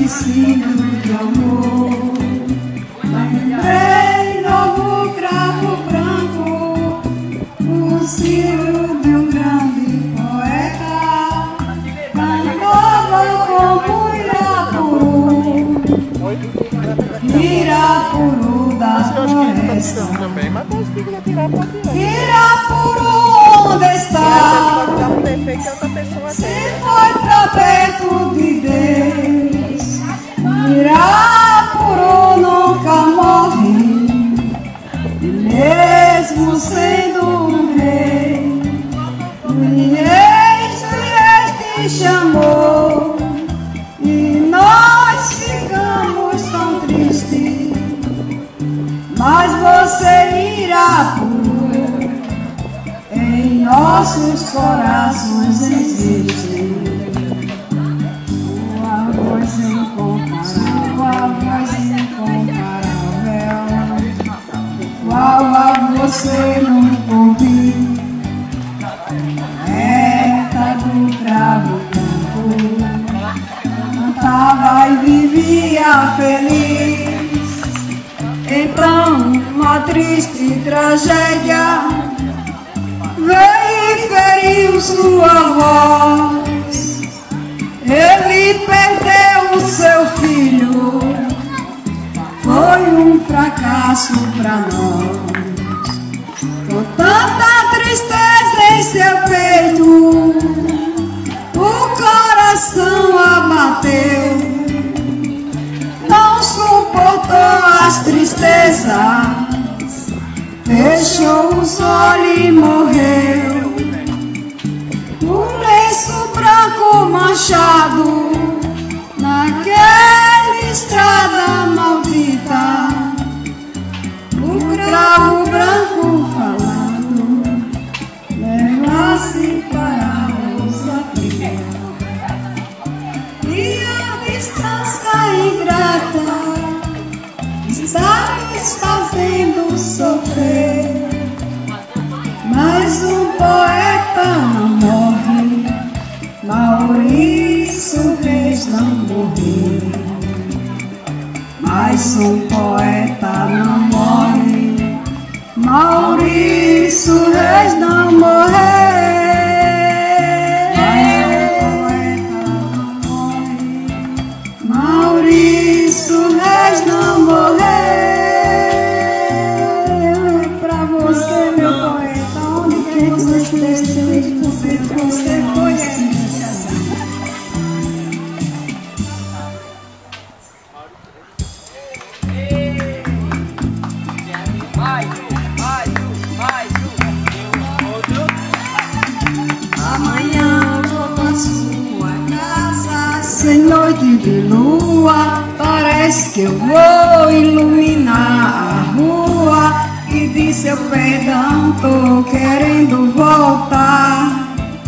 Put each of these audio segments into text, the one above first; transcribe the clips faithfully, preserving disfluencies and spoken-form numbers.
esquecido de amor. Lembrei novo cravo branco, o Ciro de um grande poeta, cantava como Irapuru, Irapuru da floresta. Irapuru, onde está? Se foi pra perto de Deus. Irapuru nunca morre, mesmo sendo um rei. E este, este chamou, e nós ficamos tão tristes. Mas você, Irapuru, em nossos corações existe. Tua voz incomparável, tua voz incomparável, qual a você nunca ouvi. Poeta do cravo branco, cantava e vivia feliz. Então uma triste tragédia veio e feriu sua voz. Ele perdeu o seu filho, foi um fracasso pra nós. Com tanta tristeza em seu peito, o coração abateu. Não suportou as tristezas, fechou os olhos e morreu. Um lenço branco manchado, naquela estrada maldita, o cravo branco falando, leva-se para os aflitos. E a distância ingrata está nos fazendo sofrer. Mas um poeta não morre, Maurício Reis não morreu. Mas um poeta não morre, Maurício Reis não morreu. Maurício Reis não morreu. É pra você, meu poeta, onde quer que você esteja, você, você foi essa. Mais um, mais um, mais um. Outro. Amanhã vou pra sua casa, sem noite de lua, parece que eu vou iluminar a rua. E de seu perdão tô querendo voltar.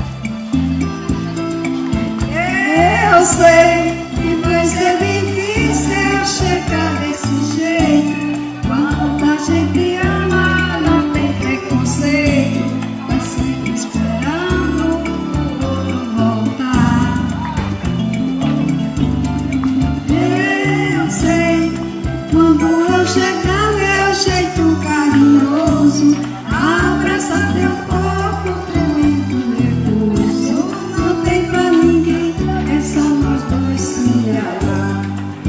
Eu sei que vai ser difícil chegar desse jeito. Quando a gente ama, não tem preconceito. Vai sempre esperando o outro voltar. Eu sei, quando eu chegar, meu jeito carinhoso, abraça teu corpo tremendo nervoso. Não tem pra ninguém, é só nós dois se amar.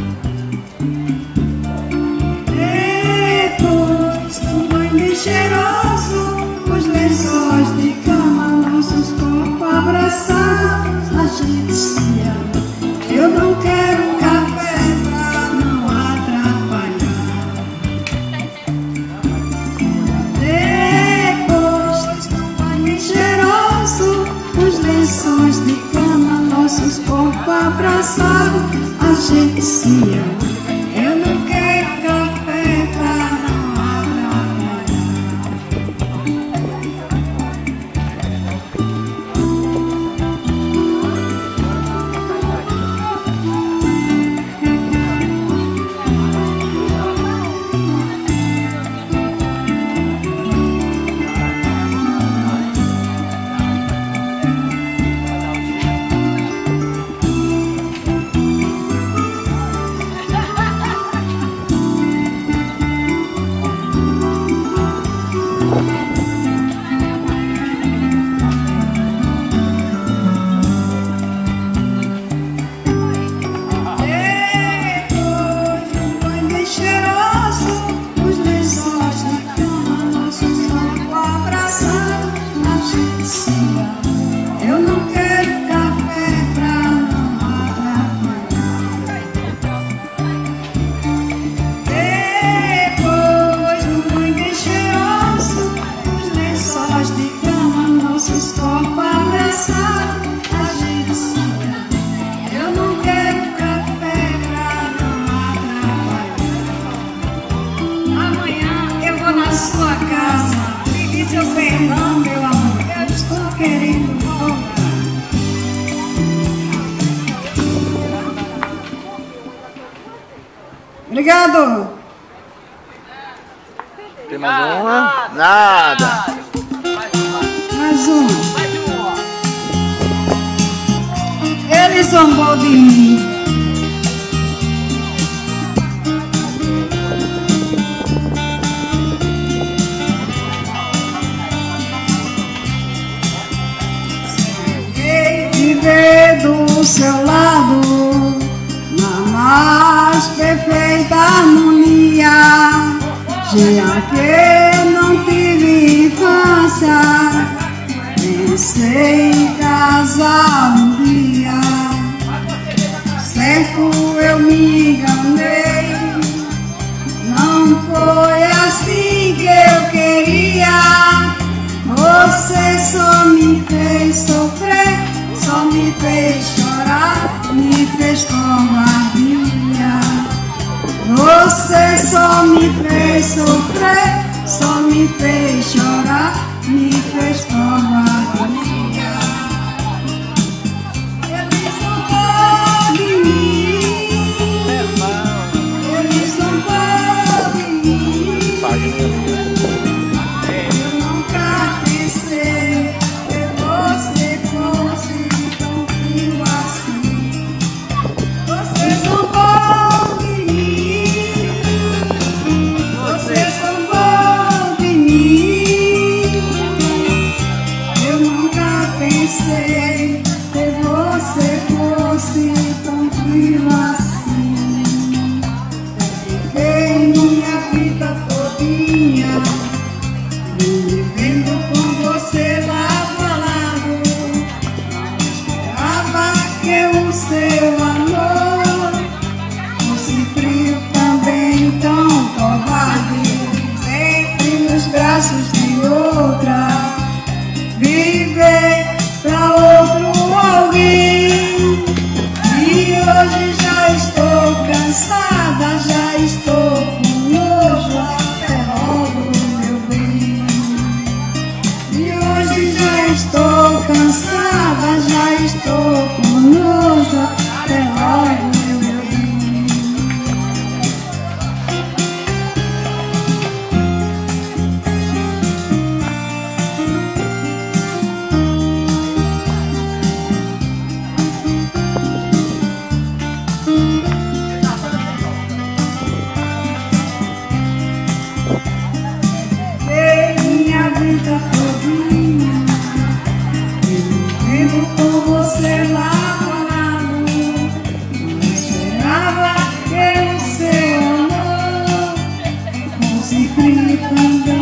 Depois do banho cheiroso, os lençóis de cama, nossos corpos abraçados, a gente se ama. Eu não quero café pra não atrapalhar. Depois do banho cheiroso, os lençóis de cama, nossos corpos abraçados, a gente se ama. Eu não quero café pra não atrapalhar. Não, meu amor, eu estou querendo voltar. Obrigado. Tem mais uma? Nada. Mais uma. Mais uma. Ele zombou de mim. Viver do seu lado na mais perfeita harmonia, já que não tive infância, pensei em casar um dia. Certo, eu me enganei, não foi assim que eu queria. Você só me fez sofrer, só me fez chorar, me fez covardia. Você só me fez sofrer, só me fez chorar, me fez covardia. Eles zombou de mim, eles zombou de mim. Eu nunca pensei que você fosse tão frio assim. Você zombou de mim, você zombou de mim. Eu nunca pensei que você fosse tão frio assim. Fiquei minha vida todinha vivendo com você lado a lado. Esperava que o seu amor fosse frio também, tão covarde. Sempre nos braços de outra, viver pra outro alguém. E hoje já estou cansada, já estou com nojo, até logo, meu bem. E hoje já estou cansada, já estou com nojo, até logo, meu bem. Minha vida todinha vivendo com você lado a lado. Não esperava que o seu amor fosse frio também.